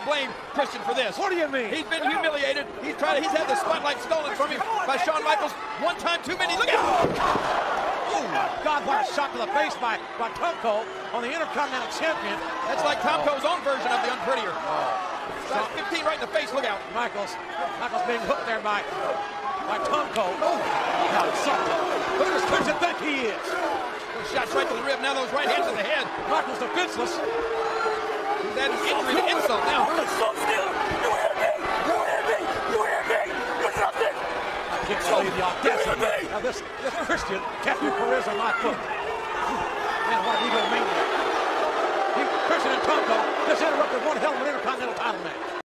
blame Christian for this. What do you mean? He's been humiliated. He's had the spotlight stolen from him by Shawn Michaels. One time too many. Look out! Oh my God, what a shot to the face by Tomko on the Intercontinental Champion. That's like Tomko's own version of the Unprettier. Shot 15 right in the face. Look out! Michaels being hooked there by Tomko. Oh, God, who does Christian think he is? Those shots right to the rib. Now those right hands to the head. Michaels defenseless. He's adding injury to insult now. I can't believe the audacity. Now this Christian Captain Perez on my foot. Man, what an egomaniac. Christian and Tomko just interrupted one hell of an Intercontinental title match.